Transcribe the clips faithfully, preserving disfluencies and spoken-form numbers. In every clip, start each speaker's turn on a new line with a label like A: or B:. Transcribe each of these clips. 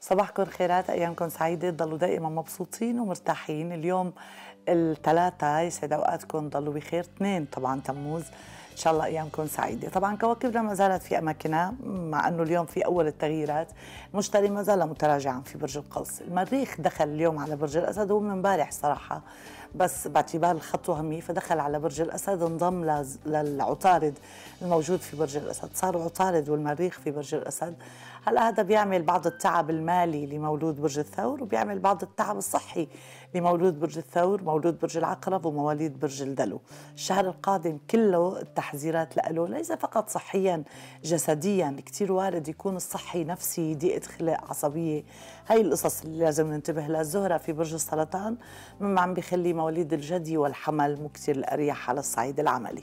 A: صباحكم خيرات، أيامكم سعيدة، ضلوا دائما مبسوطين ومرتاحين. اليوم الثلاثة، يسعد أوقاتكم، ضلوا بخير. اثنين طبعا تموز، إن شاء الله أيامكم سعيدة. طبعا كواكبنا ما زالت في أماكنها، مع أنه اليوم في أول التغييرات. المشتري ما زال متراجعا في برج القوس. المريخ دخل اليوم على برج الأسد، هو من امبارح صراحة، بس باعتبار الخطوة همية فدخل على برج الأسد، انضم للعطارد الموجود في برج الأسد. صار عطارد والمريخ في برج الأسد. هلا هذا بيعمل بعض التعب المالي لمولود برج الثور، وبيعمل بعض التعب الصحي لمولود برج الثور، مولود برج العقرب، ومواليد برج الدلو. الشهر القادم كله التحذيرات له، ليس فقط صحيا جسديا، كتير وارد يكون الصحي نفسي، ضيقة خلق، عصبية. هاي القصص اللي لازم ننتبه لها. الزهرة في برج السرطان مما عم بيخلي مواليد الجدي والحمل مو كتير الأريح على الصعيد العملي.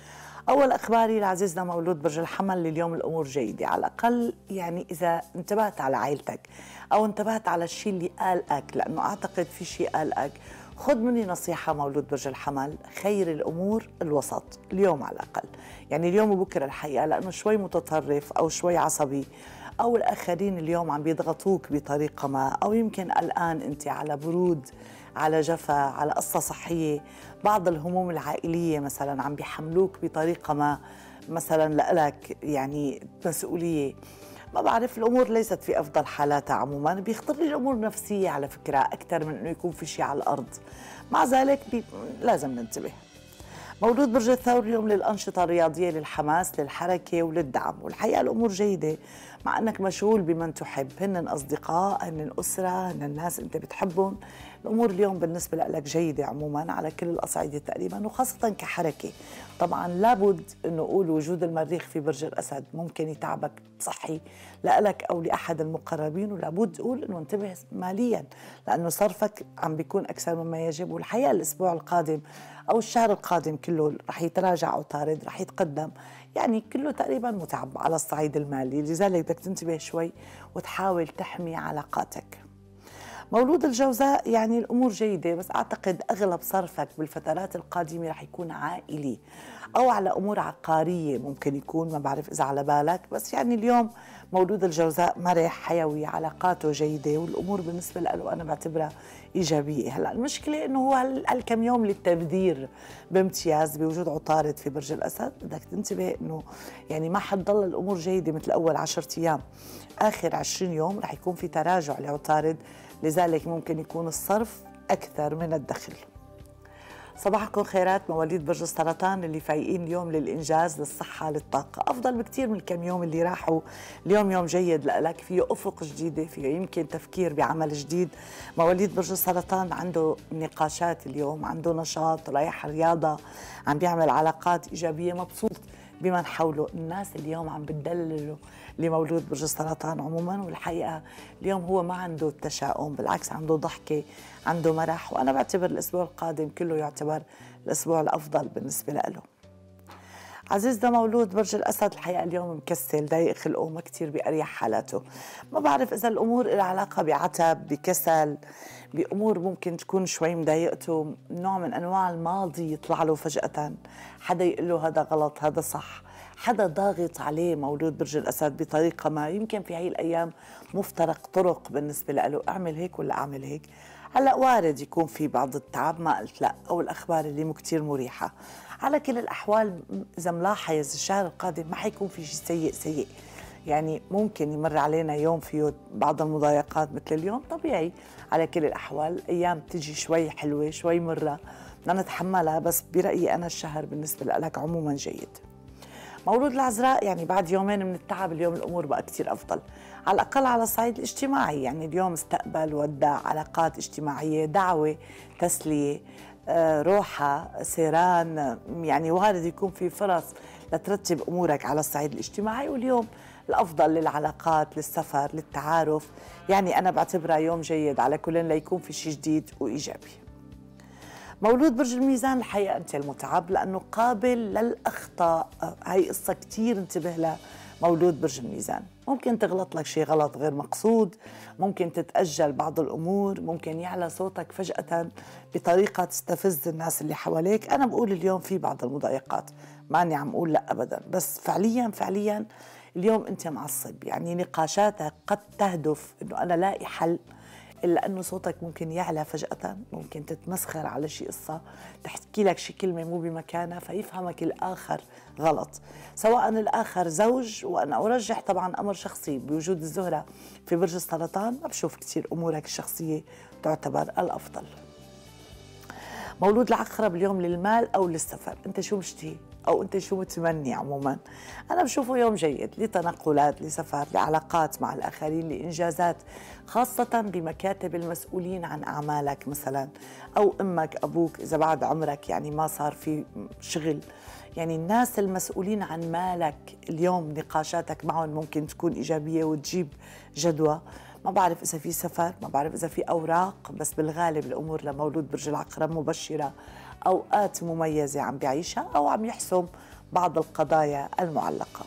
A: أول أخباري لعزيزنا مولود برج الحمل، لليوم الأمور جيدة، على الأقل يعني إذا انتبهت على عائلتك أو انتبهت على الشيء اللي قلقك، لأنه أعتقد في شيء قلقك. خذ مني نصيحة مولود برج الحمل، خير الأمور الوسط اليوم على الأقل، يعني اليوم وبكرة الحقيقة، لأنه شوي متطرف أو شوي عصبي، أو الآخرين اليوم عم بيضغطوك بطريقة ما، أو يمكن قلقان أنت على برود، على جفا، على قصة صحية. بعض الهموم العائلية مثلا عم بيحملوك بطريقة ما، مثلا لك يعني مسؤولية. ما بعرف، الأمور ليست في أفضل حالاتها عموما. بيخطر لي الأمور نفسية على فكرة أكثر من أنه يكون في شيء على الأرض. مع ذلك بي... لازم ننتبه. مولود برج الثور اليوم للأنشطة الرياضية، للحماس، للحركة وللدعم، والحقيقة الأمور جيدة مع أنك مشغول بمن تحب، هن أصدقاء، هن أسرة، هن الناس أنت بتحبهم. الأمور اليوم بالنسبة لك جيدة عموما على كل الأصعدة تقريبا، وخاصة كحركة. طبعا لابد أنه أقول وجود المريخ في برج الأسد ممكن يتعبك صحي لك أو لأحد المقربين، ولابد أقول أنه انتبه ماليا، لأنه صرفك عم بيكون أكثر مما يجب. والحقيقة الأسبوع القادم أو الشهر القادم كله رح يتراجع عطارد، رح يتقدم، يعني كله تقريبا متعب على الصعيد المالي، لذلك بدك تنتبه شوي وتحاول تحمي علاقاتك. مولود الجوزاء يعني الأمور جيدة، بس أعتقد أغلب صرفك بالفترات القادمة رح يكون عائلي أو على أمور عقارية، ممكن يكون، ما بعرف إذا على بالك، بس يعني اليوم مولود الجوزاء مرح، حيوي، علاقاته جيدة، والأمور بالنسبة له أنا بعتبرها إيجابية. هلأ المشكلة إنه هو هالكم يوم للتبذير بامتياز بوجود عطارد في برج الأسد. بدك تنتبه إنه يعني ما حتضل الأمور جيدة مثل أول عشرة أيام. آخر عشرين يوم رح يكون في تراجع لعطارد، لذلك ممكن يكون الصرف أكثر من الدخل. صباحكم خيرات مواليد برج السرطان اللي فايقين اليوم للإنجاز، للصحة، للطاقة، أفضل بكتير من الكم يوم اللي راحوا. اليوم يوم جيد لك، فيه أفق جديدة، فيه يمكن تفكير بعمل جديد. مواليد برج السرطان عنده نقاشات اليوم، عنده نشاط، رايح رياضة، عم بيعمل علاقات إيجابية، مبسوط بمن حوله. الناس اليوم عم بتدلله لمولود برج السرطان عموما، والحقيقة اليوم هو ما عنده التشاؤم، بالعكس عنده ضحكة، عنده مرح، وأنا بعتبر الأسبوع القادم كله يعتبر الأسبوع الأفضل بالنسبة له. عزيزنا مولود برج الأسد الحقيقة اليوم مكسل، ضايق خلقه، ما كتير بأريح حالاته. ما بعرف إذا الأمور لها علاقة بعتب، بكسل، بأمور ممكن تكون شوي مضايقته، نوع من أنواع الماضي يطلع له فجأة، حدا يقول له هذا غلط، هذا صح، حدا ضاغط عليه مولود برج الأسد بطريقة ما. يمكن في هاي الأيام مفترق طرق بالنسبة له، أعمل هيك ولا أعمل هيك. هلأ وارد يكون في بعض التعب، ما قلت لا، أو الأخبار اللي مو كتير مريحة. على كل الأحوال إذا ملاحظ الشهر القادم ما حيكون في شيء سيء سيء، يعني ممكن يمر علينا يوم فيه بعض المضايقات مثل اليوم، طبيعي. على كل الأحوال أيام تجي شوي حلوة شوي مرة، بدنا نتحملها، بس برأيي أنا الشهر بالنسبة لك عموما جيد. مولود العذراء يعني بعد يومين من التعب اليوم الأمور بقى كتير أفضل، على الأقل على الصعيد الاجتماعي. يعني اليوم استقبل، ودع، علاقات اجتماعية، دعوة، تسلية، آه، روحة، سيران، يعني وارد يكون في فرص لترتب أمورك على الصعيد الاجتماعي. واليوم الأفضل للعلاقات، للسفر، للتعارف، يعني أنا بعتبرها يوم جيد على كل ليكون في شيء جديد وإيجابي. مولود برج الميزان الحقيقة أنت المتعب، لأنه قابل للأخطاء، هاي قصة كتير انتبه لها. مولود برج الميزان ممكن تغلط لك شيء غلط غير مقصود، ممكن تتأجل بعض الأمور، ممكن يعلى صوتك فجأة بطريقة تستفز الناس اللي حواليك. أنا بقول اليوم في بعض المضايقات، ماني عم أقول لا أبدا، بس فعليا فعليا اليوم أنت معصب، يعني نقاشاتك قد تهدف أنه أنا لاقي حل، إلا أنه صوتك ممكن يعلى فجأة، ممكن تتمسخر على شي قصة، تحكي لك شي كلمة مو بمكانها فيفهمك الآخر غلط، سواء الآخر زوج. وأنا أرجح طبعا أمر شخصي، بوجود الزهرة في برج السرطان ما بشوف كثير أمورك الشخصية تعتبر الأفضل. مولود العقرب اليوم للمال أو للسفر، أنت شو مشتهي أو أنت شو متمني؟ عموما أنا بشوفه يوم جيد لتنقلات، لسفر، لعلاقات مع الآخرين، لإنجازات، خاصة بمكاتب المسؤولين عن أعمالك مثلا، أو أمك أبوك إذا بعد عمرك يعني ما صار في شغل. يعني الناس المسؤولين عن مالك اليوم نقاشاتك معهم ممكن تكون إيجابية وتجيب جدوى. ما بعرف إذا في سفر، ما بعرف إذا في أوراق، بس بالغالب الأمور لمولود برج العقرب مبشرة، أوقات مميزة عم بيعيشها أو عم يحسم بعض القضايا المعلقة.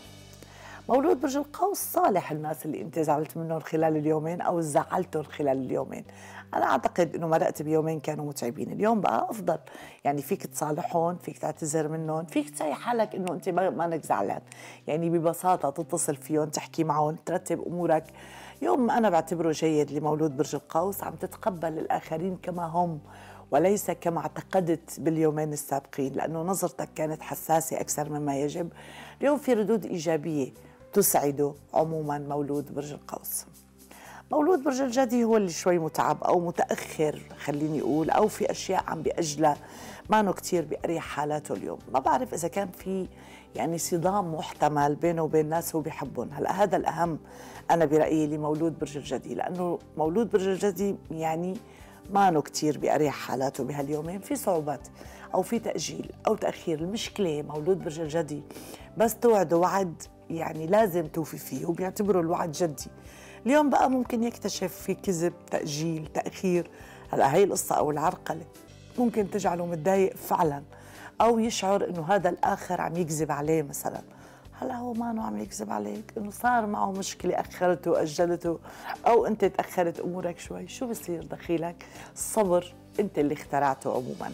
A: مولود برج القوس صالح الناس اللي انت زعلت منهم خلال اليومين او زعلتهم خلال اليومين. انا اعتقد انه مرقت بيومين كانوا متعبين، اليوم بقى افضل، يعني فيك تصالحهم، فيك تعتذر منهم، فيك تساي حالك انه انت ما انك زعلان، يعني ببساطه تتصل فيهم، تحكي معهم، ترتب امورك. يوم انا بعتبره جيد لمولود برج القوس، عم تتقبل الاخرين كما هم وليس كما اعتقدت باليومين السابقين، لأنه نظرتك كانت حساسة أكثر مما يجب. اليوم في ردود إيجابية تسعده عموما مولود برج القوس. مولود برج الجدي هو اللي شوي متعب أو متأخر خليني أقول، أو في أشياء عم بأجلها، ما أنه كتير بأريح حالاته اليوم. ما بعرف إذا كان في يعني صدام محتمل بينه وبين ناس هو بيحبهم. هلا هذا الأهم أنا برأيي لمولود برج الجدي، لأنه مولود برج الجدي يعني ما أنه كتير بأريح حالاته بهاليومين، في صعوبات أو في تأجيل أو تأخير. المشكلة مولود برج الجدي بس توعده وعد يعني لازم توفي فيه، وبيعتبروا الوعد جدي. اليوم بقى ممكن يكتشف في كذب، تأجيل، تأخير. هلا هي القصة أو العرقلة ممكن تجعله متضايق فعلا، أو يشعر إنه هذا الآخر عم يكذب عليه مثلا. هلا هو ما انه عم يكذب عليك، انه صار معه مشكله اخرته واجلته، او انت تاخرت امورك شوي. شو بصير دخيلك؟ الصبر انت اللي اخترعته عموما.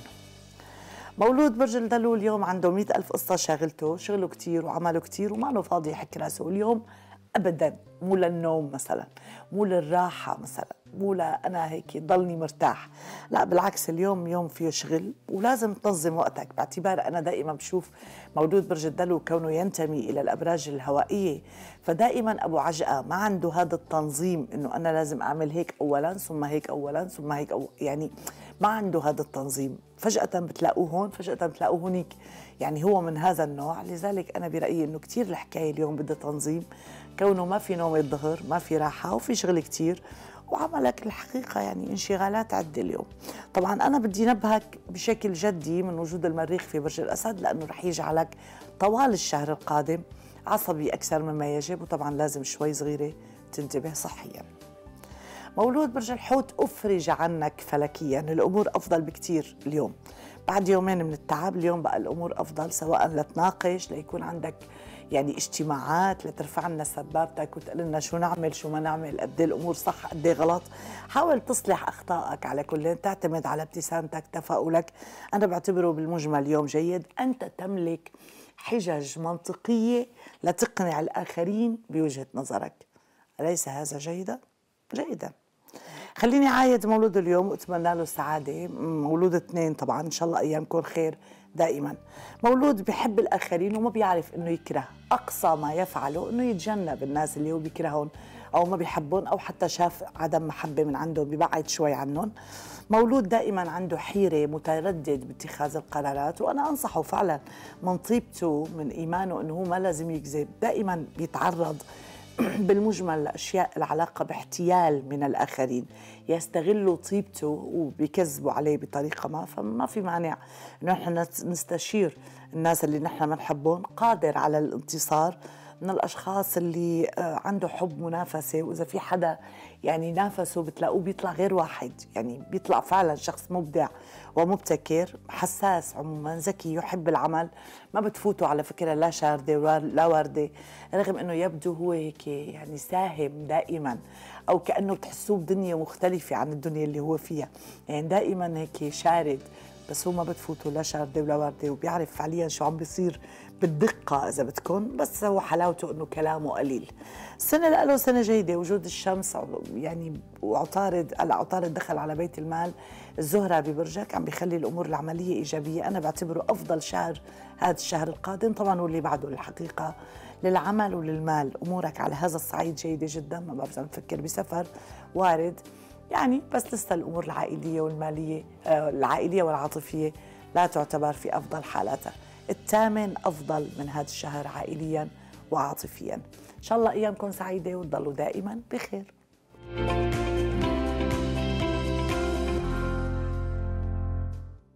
A: مولود برج الدلو اليوم عنده مئة ألف قصة شاغلته، شغله كتير وعمله كتير وما له فاضي يحك راسه اليوم أبدا، مو للنوم مثلا، مو للراحة مثلا، مو أنا هيك ضلني مرتاح، لا بالعكس اليوم يوم فيه شغل ولازم تنظم وقتك. باعتبار أنا دائما بشوف مولود برج الدلو كونه ينتمي إلى الأبراج الهوائية، فدائما أبو عجقة ما عنده هذا التنظيم، إنه أنا لازم أعمل هيك أولا ثم هيك أولا ثم هيك أو يعني ما عنده هذا التنظيم. فجأة بتلاقوه هون، فجأة بتلاقوه هونيك، يعني هو من هذا النوع. لذلك أنا برأيي إنه كتير الحكاية اليوم بدها تنظيم، كونه ما في نوم الظهر، ما في راحة وفي شغل كتير، وعملك الحقيقة يعني انشغالات عدة اليوم. طبعا أنا بدي نبهك بشكل جدي من وجود المريخ في برج الأسد، لأنه رح يجعلك طوال الشهر القادم عصبي أكثر مما يجب، وطبعا لازم شوي صغيرة تنتبه صحيا. مولود برج الحوت أفرج عنك فلكيا، الأمور أفضل بكتير اليوم بعد يومين من التعب. اليوم بقى الأمور أفضل، سواء لتناقش، ليكون عندك يعني اجتماعات، لترفع لنا سبابتك وتقول لنا شو نعمل شو ما نعمل، قد ايه الأمور صح قد ايه غلط. حاول تصلح أخطائك على كل، تعتمد على ابتسامتك، تفاؤلك. أنا بعتبره بالمجمل يوم جيد. أنت تملك حجج منطقية لتقنع الآخرين بوجهة نظرك، أليس هذا جيدا؟ جيدا. خليني عايد مولود اليوم واتمنى له السعاده. مولود اثنين طبعا، ان شاء الله ايامكم خير دائما. مولود بحب الاخرين وما بيعرف انه يكره، اقصى ما يفعله انه يتجنب الناس اللي هو بيكرههم او ما بيحبهم، او حتى شاف عدم محبه من عندهم بيبعد شوي عنهم. مولود دائما عنده حيره، متردد باتخاذ القرارات، وانا انصحه فعلا من طيبته من ايمانه انه هو ما لازم يكذب. دائما بيتعرض بالمجمل لأشياء العلاقة باحتيال من الآخرين، يستغلوا طيبته وبيكذبوا عليه بطريقة ما. فما في مانع إنه نحن نستشير الناس اللي نحن بنحبهم، قادر على الانتصار، من الأشخاص اللي عنده حب منافسة. وإذا في حدا يعني نافسه بتلاقوه بيطلع غير واحد، يعني بيطلع فعلا شخص مبدع ومبتكر، حساس عموما، ذكي، يحب العمل. ما بتفوتوا على فكرة لا شاردة ولا واردة، رغم أنه يبدو هو هيك يعني ساهم دائما، أو كأنه بتحسوه بدنيا مختلفة عن الدنيا اللي هو فيها، يعني دائما هيك شارد، بس هو ما بتفوتوا لا شاردة ولا واردة، وبيعرف فعليا شو عم بيصير بالدقة إذا بدكم، بس هو حلاوته إنه كلامه قليل. السنة له سنة جيدة، وجود الشمس يعني وعطارد، هلا عطارد دخل على بيت المال، الزهرة ببرجك عم بيخلي الأمور العملية إيجابية. أنا بعتبره أفضل شهر هذا الشهر القادم طبعا، واللي بعده الحقيقة للعمل وللمال. أمورك على هذا الصعيد جيدة جدا، ما بعرف إذا بتفكر بسفر وارد يعني، بس لسه الأمور العائلية والمالية آه العائلية والعاطفية لا تعتبر في أفضل حالاتها. الثامن أفضل من هذا الشهر عائليا وعاطفيا. إن شاء الله أيامكم سعيدة وتضلوا دائما بخير.